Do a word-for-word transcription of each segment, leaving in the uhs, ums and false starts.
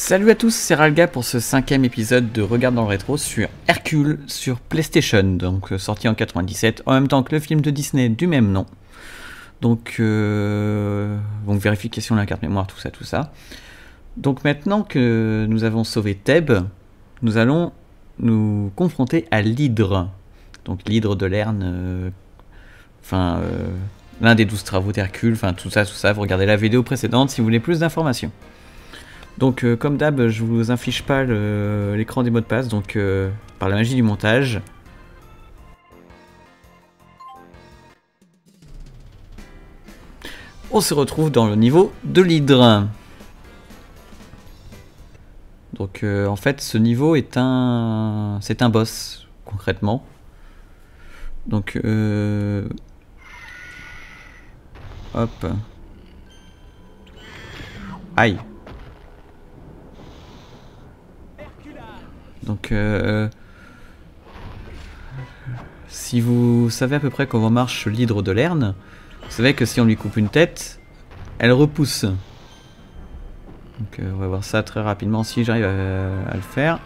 Salut à tous, c'est Ralga pour ce cinquième épisode de Regarde dans le rétro sur Hercule sur PlayStation, donc euh, sorti en quatre-vingt-dix-sept, en même temps que le film de Disney du même nom. Donc, euh, donc vérification de la carte mémoire, tout ça, tout ça. Donc maintenant que nous avons sauvé Thèbes, nous allons nous confronter à l'Hydre. Donc l'Hydre de Lerne, euh, enfin euh, l'un des douze travaux d'Hercule, enfin tout ça, tout ça. Vous regardez la vidéo précédente si vous voulez plus d'informations. Donc euh, comme d'hab, je vous affiche pas l'écran des mots de passe, donc euh, par la magie du montage. On se retrouve dans le niveau de l'Hydre. Donc euh, en fait ce niveau est un... c'est un boss, concrètement. Donc euh... hop. Aïe. Donc, euh, si vous savez à peu près comment marche l'hydre de Lerne, vous savez que si on lui coupe une tête, elle repousse. Donc, euh, on va voir ça très rapidement si j'arrive à, à le faire.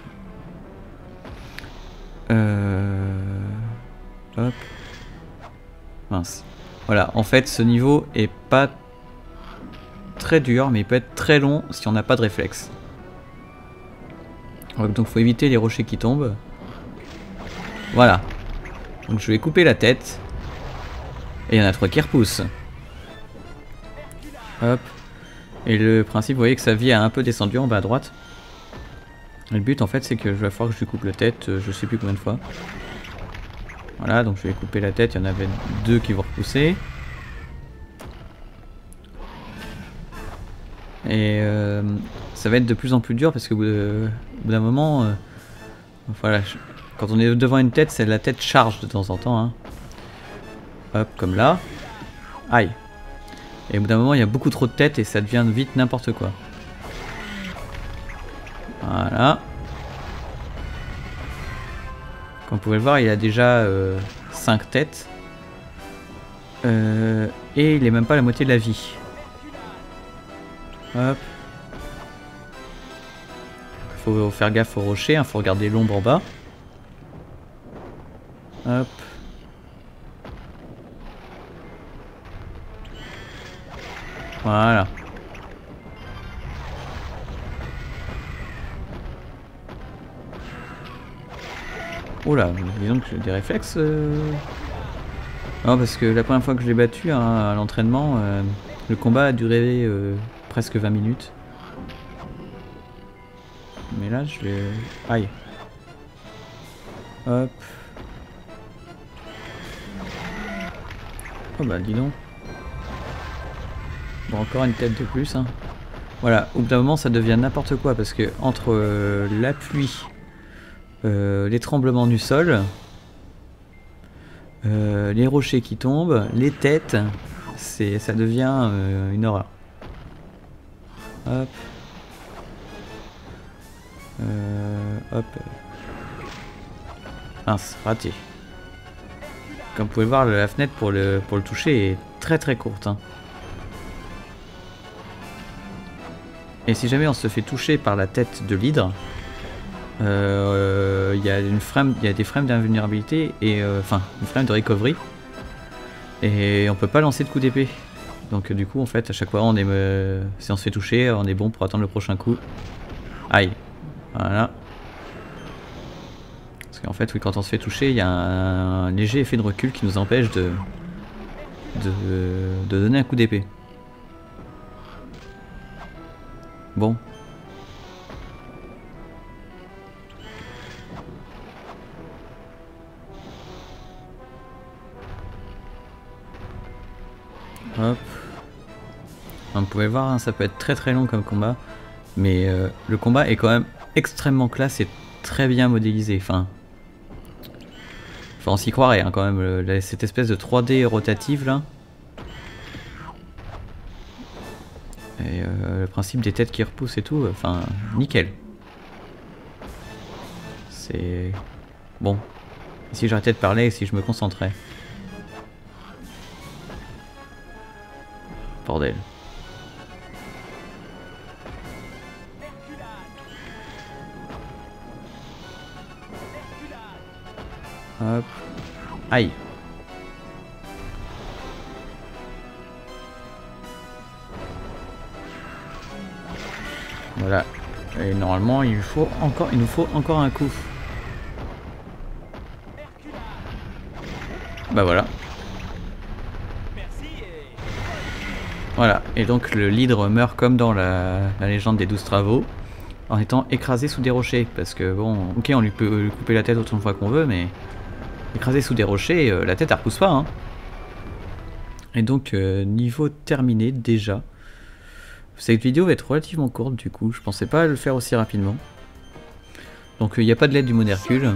Euh, hop. Mince. Voilà, en fait, ce niveau est pas très dur, mais il peut être très long si on n'a pas de réflexe. Donc faut éviter les rochers qui tombent. Voilà. Donc je vais couper la tête. Et il y en a trois qui repoussent. Hop. Et le principe, vous voyez que sa vie a un peu descendu en bas à droite. Et le but en fait c'est que je vais falloir que je lui coupe la tête, je sais plus combien de fois. Voilà, donc je vais couper la tête, il y en avait deux qui vont repousser. Et euh, ça va être de plus en plus dur parce que au bout d'un moment, euh, voilà, quand on est devant une tête, c'est la tête charge de temps en temps. Hein. Hop, comme là. Aïe. Et au bout d'un moment, il y a beaucoup trop de têtes et ça devient vite n'importe quoi. Voilà. Comme vous pouvez le voir, il a déjà euh, cinq têtes. Euh, et il est même pas la moitié de la vie. Hop. Faut faire gaffe aux rochers, hein, faut regarder l'ombre en bas. Hop. Voilà. Oula, disons que j'ai des réflexes. Euh... Non, parce que la première fois que je l'ai battu hein, à l'entraînement, euh, le combat a duré euh, presque vingt minutes. Mais là, je vais... Aïe. Hop. Oh bah dis donc. Bon, encore une tête de plus. Hein. Voilà, au bout d'un moment, ça devient n'importe quoi parce que entre euh, la pluie, euh, les tremblements du sol, euh, les rochers qui tombent, les têtes, c'est, ça devient euh, une horreur. Hop. Euh, hop. Mince, raté. Comme vous pouvez le voir, la fenêtre pour le, pour le toucher est très très courte. Hein. Et si jamais on se fait toucher par la tête de l'hydre, il euh, y a une frame, il y a des frames d'invulnérabilité et euh, enfin une frame de recovery. Et on peut pas lancer de coup d'épée. Donc du coup en fait à chaque fois on est euh, si on se fait toucher, on est bon pour attendre le prochain coup. Aïe. Voilà. Parce qu'en fait oui quand on se fait toucher il y a un, un léger effet de recul qui nous empêche de de, de donner un coup d'épée. Bon. Hop. Vous pouvez voir, hein, ça peut être très très long comme combat. Mais euh, le combat est quand même extrêmement classe et très bien modélisé. Enfin, enfin on s'y croirait hein, quand même. Le, cette espèce de trois D rotative là. Et euh, le principe des têtes qui repoussent et tout, enfin, nickel. C'est... Bon. Et si j'arrêtais de parler et si je me concentrais. Bordel. Hop. Aïe. Voilà. Et normalement, il faut encore, il nous faut encore un coup. Bah voilà. Voilà. Et donc le leader meurt comme dans la, la légende des douze travaux, en étant écrasé sous des rochers. Parce que bon, ok, on lui peut lui couper la tête autant de fois qu'on veut, mais écrasé sous des rochers, euh, la tête elle repousse pas. Hein. Et donc euh, niveau terminé déjà. Cette vidéo va être relativement courte du coup, je pensais pas le faire aussi rapidement. Donc il euh, n'y a pas de l'aide du monde Hercule.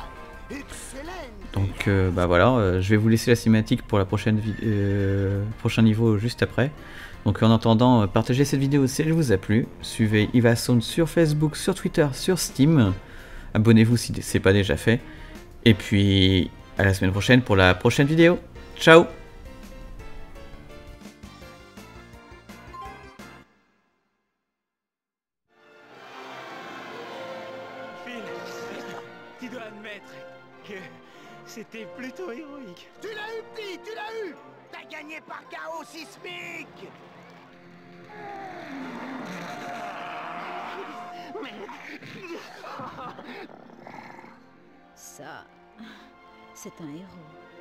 Donc euh, bah voilà, euh, je vais vous laisser la cinématique pour la prochaine euh, prochain niveau juste après. Donc en attendant, euh, partagez cette vidéo si elle vous a plu. Suivez Ivasound sur Facebook, sur Twitter, sur Steam. Abonnez-vous si ce n'est pas déjà fait. Et puis à la semaine prochaine pour la prochaine vidéo. Ciao! Tu dois admettre que c'était plutôt héroïque. Tu l'as eu, petit, tu l'as eu. T'as gagné par chaos sismique. Ça, c'est un héros.